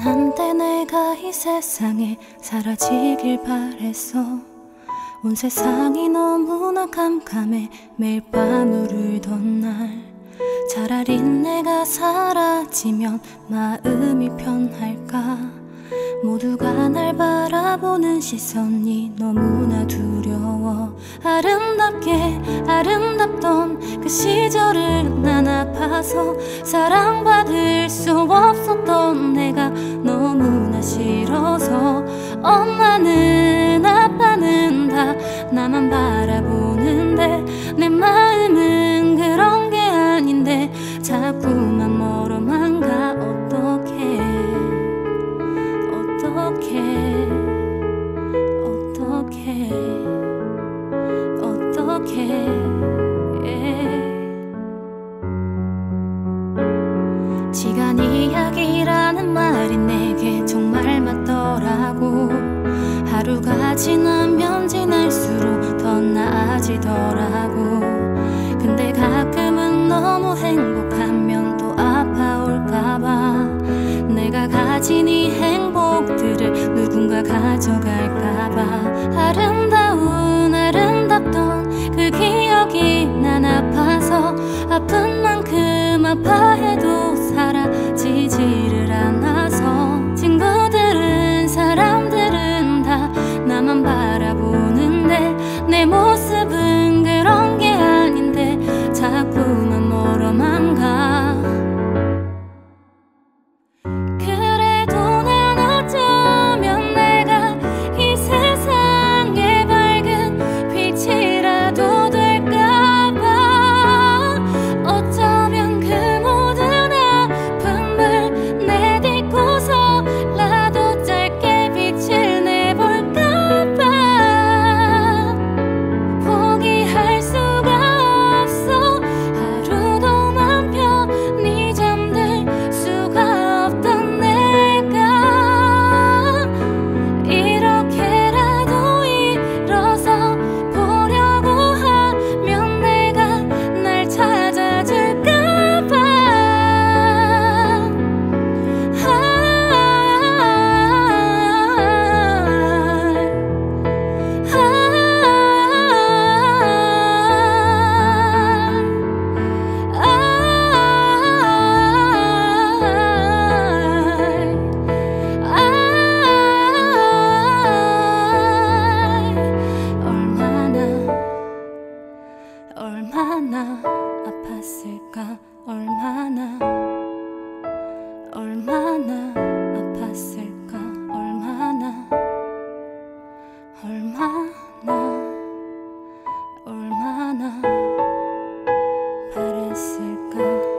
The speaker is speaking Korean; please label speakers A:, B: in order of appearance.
A: 한때 내가 이 세상에 사라지길 바랬어. 온 세상이 너무나 깜깜해 매일 밤을 울던 날, 차라리 내가 사라지면 마음이 편할까. 모두가 날 바라보는 시선이 너무나 두려워. 아름답게 아름답던 그 시절을 난 아파서 사랑받을 수 없었던 내가 너무나 싫어서. 엄마는 아빠는 다 나만 바라보는데 내 마음은 그런 게 아닌데 자꾸만 멀어만 가. 어떡해 시간 이야기라는 말이 내게 정말 맞더라고. 하루가 지나면 지날수록 더 나아지더라고. 근데 가끔은 너무 행복하면 또 아파올까봐. 내가 가진 이 행복들을 누군가 가져갈까봐. 아름답던 그 기억이 난 아파서 아픈 만큼 아파해도 사라지지를 않아서. 친구들은 사람들은 다 나만 바라보는데 내 모습은 그런 게 아닌데 자꾸만 멀어만 가. 얼마나 아팠을까. 얼마나 아팠을까. 얼마나 바랬을까.